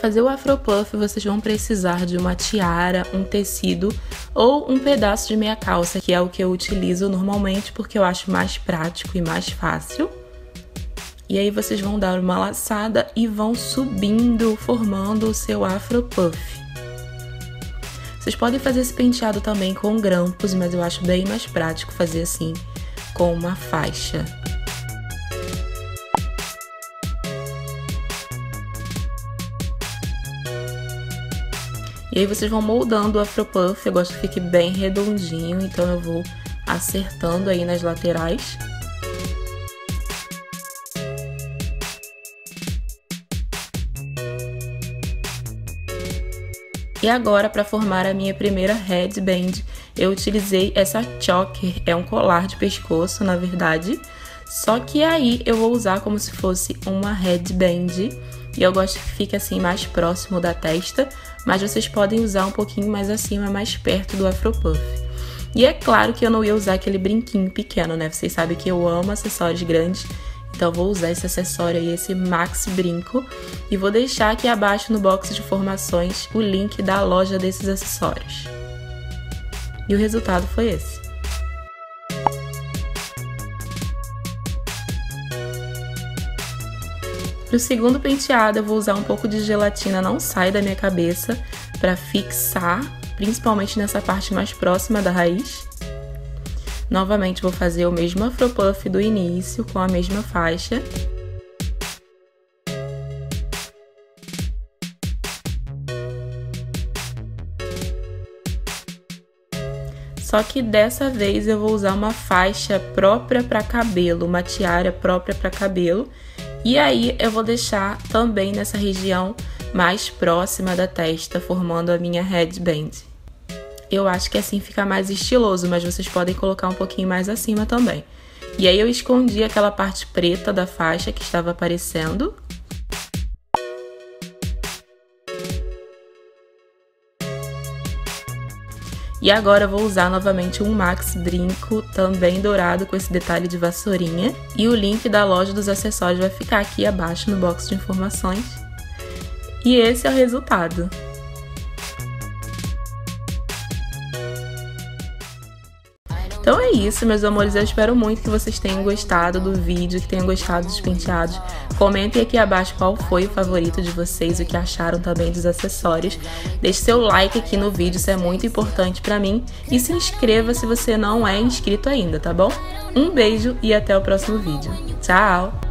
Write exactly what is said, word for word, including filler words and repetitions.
fazer o Afro Puff, vocês vão precisar de uma tiara, um tecido ou um pedaço de meia calça, que é o que eu utilizo normalmente porque eu acho mais prático e mais fácil. E aí vocês vão dar uma laçada e vão subindo, formando o seu Afro Puff. Vocês podem fazer esse penteado também com grampos, mas eu acho bem mais prático fazer assim, com uma faixa. E aí vocês vão moldando o Afro Puff, eu gosto que fique bem redondinho, então eu vou acertando aí nas laterais. E agora, para formar a minha primeira headband, eu utilizei essa choker, é um colar de pescoço, na verdade. Só que aí eu vou usar como se fosse uma headband, e eu gosto que fique assim mais próximo da testa, mas vocês podem usar um pouquinho mais acima, mais perto do Afro Puff. E é claro que eu não ia usar aquele brinquinho pequeno, né? Vocês sabem que eu amo acessórios grandes, então vou usar esse acessório aí, esse Max Brinco, e vou deixar aqui abaixo no box de informações o link da loja desses acessórios. E o resultado foi esse. Para o segundo penteado, eu vou usar um pouco de gelatina, não sai da minha cabeça, para fixar, principalmente nessa parte mais próxima da raiz. Novamente, vou fazer o mesmo Afro Puff do início, com a mesma faixa. Só que dessa vez eu vou usar uma faixa própria para cabelo, uma tiara própria para cabelo. E aí eu vou deixar também nessa região mais próxima da testa, formando a minha headband. Eu acho que assim fica mais estiloso, mas vocês podem colocar um pouquinho mais acima também. E aí eu escondi aquela parte preta da faixa que estava aparecendo. E agora eu vou usar novamente um Max Brinco, também dourado, com esse detalhe de vassourinha. E o link da loja dos acessórios vai ficar aqui abaixo no box de informações. E esse é o resultado. Então é isso, meus amores, eu espero muito que vocês tenham gostado do vídeo, que tenham gostado dos penteados. Comentem aqui abaixo qual foi o favorito de vocês, o que acharam também dos acessórios. Deixe seu like aqui no vídeo, isso é muito importante pra mim. E se inscreva se você não é inscrito ainda, tá bom? Um beijo e até o próximo vídeo. Tchau!